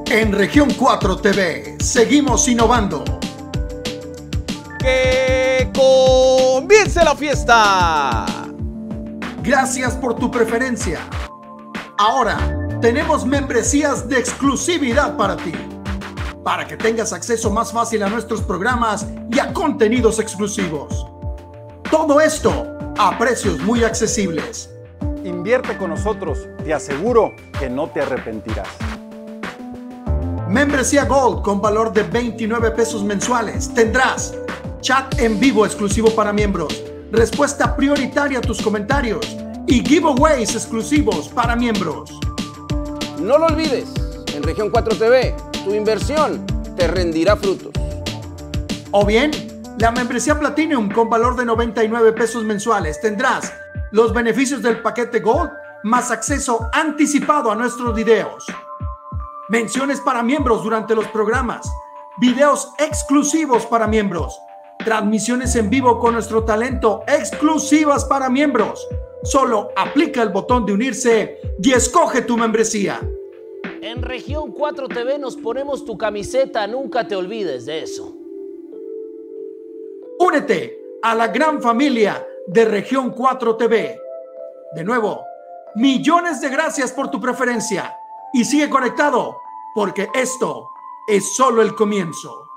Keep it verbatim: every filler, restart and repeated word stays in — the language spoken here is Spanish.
En Región cuatro T V seguimos innovando. ¡Que comience la fiesta! Gracias por tu preferencia. Ahora tenemos membresías de exclusividad para ti, para que tengas acceso más fácil a nuestros programas y a contenidos exclusivos. Todo esto a precios muy accesibles. Invierte con nosotros, te aseguro que no te arrepentirás. Membresía Gold con valor de veintinueve pesos mensuales. Tendrás chat en vivo exclusivo para miembros, respuesta prioritaria a tus comentarios y giveaways exclusivos para miembros. No lo olvides, en Región cuatro T V, tu inversión te rendirá frutos. O bien, la membresía Platinum con valor de noventa y nueve pesos mensuales. Tendrás los beneficios del paquete Gold más acceso anticipado a nuestros videos, menciones para miembros durante los programas, videos exclusivos para miembros, transmisiones en vivo con nuestro talento exclusivas para miembros. Solo aplica el botón de unirse y escoge tu membresía. En Región cuatro T V nos ponemos tu camiseta, nunca te olvides de eso. Únete a la gran familia de Región cuatro T V. De nuevo, millones de gracias por tu preferencia y sigue conectado porque esto es solo el comienzo.